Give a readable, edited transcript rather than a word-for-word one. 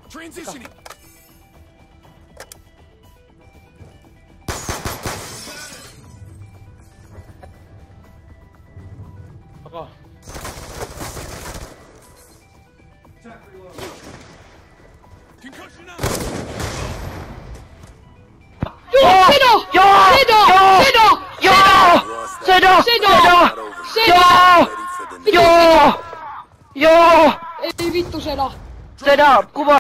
Transitioning. Ako. Concussion out. Sedo! Sedo! Sedo! Sedo! Joo! Ei vittu Seda! Seda, kuva!